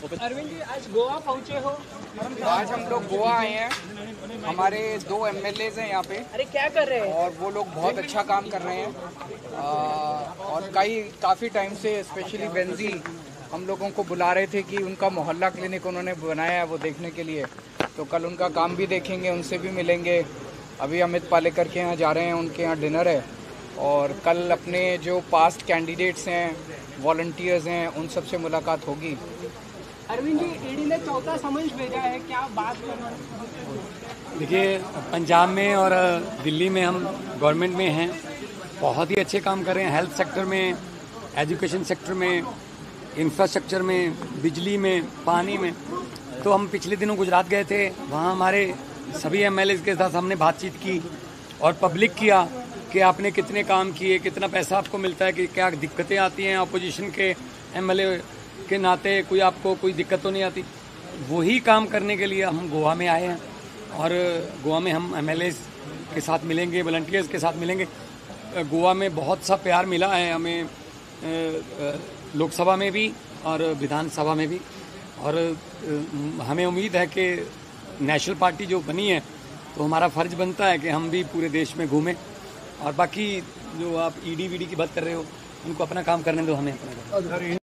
अरविंद जी, आज गोवा पहुंचे हो। आज हम लोग गोवा आए हैं। हमारे 2 MLAs हैं यहाँ पे। अरे क्या कर रहे हैं? और वो लोग बहुत अच्छा काम कर रहे हैं। और काफ़ी टाइम से स्पेशली बेंजी हम लोगों को बुला रहे थे कि उनका मोहल्ला क्लिनिक उन्होंने बनाया है वो देखने के लिए। तो कल उनका काम भी देखेंगे, उनसे भी मिलेंगे। अभी अमित पालेकर के यहाँ जा रहे हैं, उनके यहाँ डिनर है। और कल अपने जो पास्ट कैंडिडेट्स हैं, वॉलंटियर्स हैं, उन सब से मुलाकात होगी। अरविंद जी, ईडी ने चौथा समन्स भेजा है, क्या बात करना है? देखिए, पंजाब में और दिल्ली में हम गवर्नमेंट में हैं, बहुत ही अच्छे काम कर रहे हैं। हेल्थ सेक्टर में, एजुकेशन सेक्टर में, इंफ्रास्ट्रक्चर में, बिजली में, पानी में। तो हम पिछले दिनों गुजरात गए थे, वहाँ हमारे सभी MLAs के साथ हमने बातचीत की और पब्लिक किया कि आपने कितने काम किए, कितना पैसा आपको मिलता है, कि क्या दिक्कतें आती हैं अपोजिशन के MLA के नाते, कोई आपको कोई दिक्कत तो नहीं आती। वही काम करने के लिए हम गोवा में आए हैं और गोवा में हम MLAs के साथ मिलेंगे, वॉलंटियर्स के साथ मिलेंगे। गोवा में बहुत सा प्यार मिला है हमें, लोकसभा में भी और विधानसभा में भी। और हमें उम्मीद है कि नेशनल पार्टी जो बनी है तो हमारा फ़र्ज बनता है कि हम भी पूरे देश में घूमें। और बाकी जो आप ED की बात कर रहे हो, उनको अपना काम करने दो, हमें अपना।